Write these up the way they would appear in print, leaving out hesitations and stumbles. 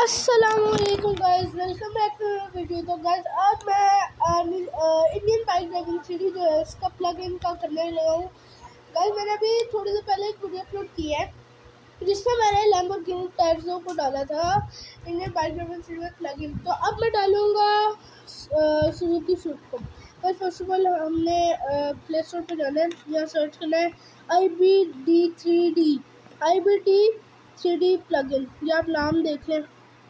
अस्सलामुअलैकुम guys, welcome back to video. तो guys आज मैं इंडियन बाइक ड्राइविंग सीरीज जो है उसका प्लग इन का करने लगा हूँ। गाइस मैंने अभी थोड़ी देर पहले एक वीडियो अपलोड की है जिसमें मैंने लैम्बोर्गिनी टर्जो को डाला था इंडियन बाइक ड्राइविंग सीरीज में प्लग इन। तो अब मैं डालूँगा सुजुकी स्विफ्ट को। गाइस फर्स्ट ऑफ ऑल हमने प्ले स्टोर पर जाना है, यहाँ सर्च करना है IBD3D प्लगइन। ये आप नाम देख लें,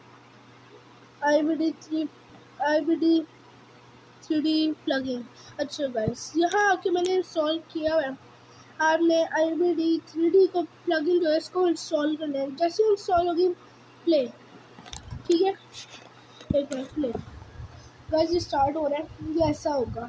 IBD3D प्लगइन। अच्छा गाइस, यहाँ आके मैंने इंस्टॉल किया हुआ है। आपने IBD3D को प्लगइन जो है इसको इंस्टॉल करना है। जैसे इंस्टॉल होगी प्ले, ठीक है, एक मिनट प्ले। गाइस ये स्टार्ट हो रहा है, ये ऐसा होगा।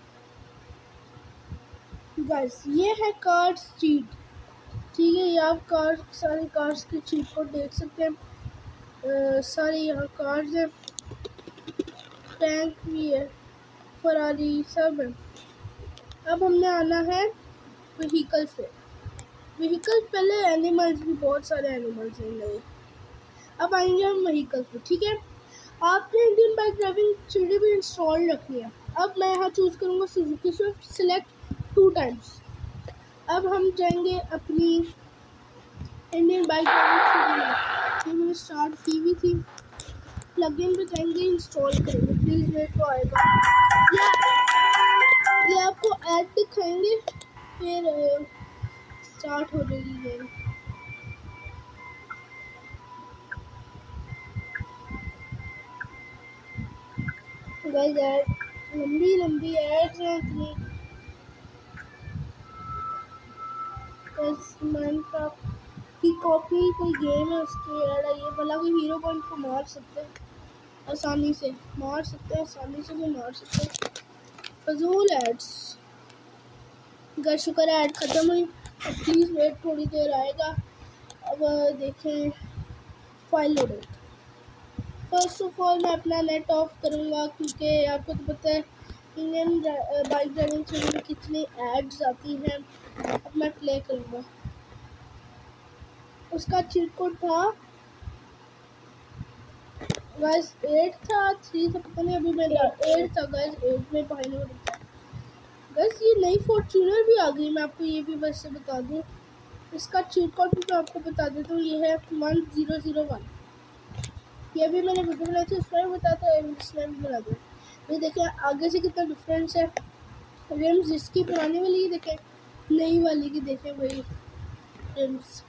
गाइस ये है कार्स चीट, ठीक है, ये आप सारी कार्स की चीट को देख सकते हैं। सारे यहाँ कार्स हैं, टैंक भी है, फरारी सब है। अब हमने आना है व्हीकल से। व्हीकल पहले एनिमल्स भी, बहुत सारे एनिमल्स हैं नए। अब आएंगे हम व्हीकल पे, ठीक है। आपने इंडियन बाइक ड्राइविंग सीडी भी इंस्टॉल रखनी है। अब मैं यहाँ चूज़ करूँगा सुजुकी स्विफ्ट, सिलेक्ट 2 टाइम्स। अब हम जाएंगे अपनी इंडियन बाइक ड्राइविंग सीडी में, ये मैंने स्टार्ट की हुई थी। प्लगइन पे जाएंगे, इंस्टॉल करेंगे। प्लीज़ वेट तो आएगा, ये आपको ऐड दिखाएंगे, फिर स्टार्ट हो जाएगी गेम। गाइस ऐड लंबी ऐड्स हैं इतनी। माइनक्राफ्ट की कॉपी कोई गेम है उसकी ऐड आई है। भला कोई हीरो पॉइंट को मार सकते हैं आसानी से, फजूल एड्स। गाइस शुक्र है ऐड ख़त्म हुई। अब प्लीज़ वेट, थोड़ी देर आएगा। अब देखें file load. First of all मैं अपना नेट ऑफ करूँगा क्योंकि आपको तो पता है इंडियन बाइक ड्राइविंग सीरीज में कितनी एड्स आती हैं। अब मैं प्ले करूँगा। उसका चीट कोड था गाइस 8 था, 3 था, पता नहीं। अभी मैं 8 था गाइस, 8 में भाई ने बताया। गाइस ये नई फॉर्च्यूनर भी आ गई, मैं आपको ये भी बस से बता दूँ। इसका चीट कोड भी मैं आपको बता देता हूँ, ये है 1001। ये भी मैंने वीडियो बनाई थी, उसमें बताता है, इसमें भी बता दूँ। ये देखें आगे से कितना डिफरेंस है। रिम्स जिसकी पुरानी वाली की देखें, नई वाली की देखें वही रिम्स।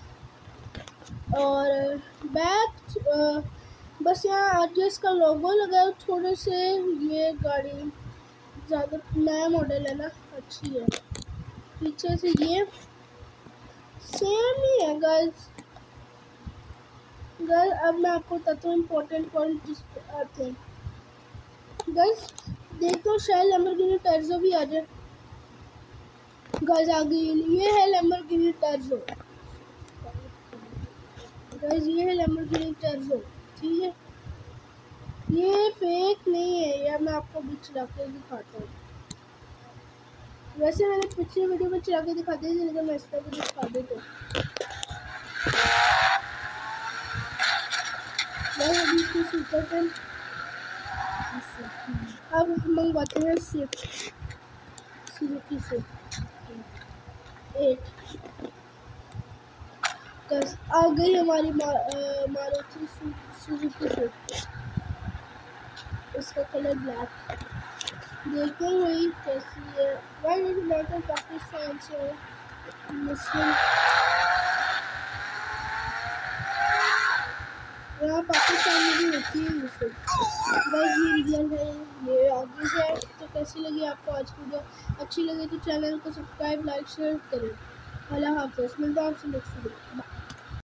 और बैक बस यहाँ आरटीएस का लोगो लगा है थोड़े से। ये गाड़ी ज़्यादा नया मॉडल है ना, अच्छी है। पीछे से ये सेम ही है गाइस। अब मैं आपको बताता हूँ इम्पोर्टेंट पॉइंट जिस पे आते हैं। गाइस देखो शायद लैम्बोर्गिनी टर्जो भी आ जाए। गाइस आ गई, ये है लैम्बोर्गिनी टर्जो। गाइस ये है लैम्बोर्गिनी टर्जो, ठीक है, ये फेक नहीं है। या मैं आपको भी चला के दिखाता हूँ। वैसे मैंने पिछले वीडियो में चला के दिखा दी थी, लेकिन मैं इस पर भी दिखा देता हूँ। अभी इसको सुपर पेन, अब मंगवाते हैं स्विफ्ट, सुजुकी स्विफ्ट 8। आ गई हमारी मारुति सुजुकी स्विफ्ट। इसका कलर ब्लैक, देखो वही कैसी है। भाई मैं पाकिस्तान से मुस्लिम, यहाँ पाकिस्तान में भी होती है ये सब। बस ये रियल है, ये आगे है। तो कैसी लगी आपको आज की वीडियो? अच्छी लगी तो चैनल को सब्सक्राइब, लाइक, शेयर करें। अल्लाह हाफ़िज़, मिलता हूँ आपसे नेक्स्ट वीडियो।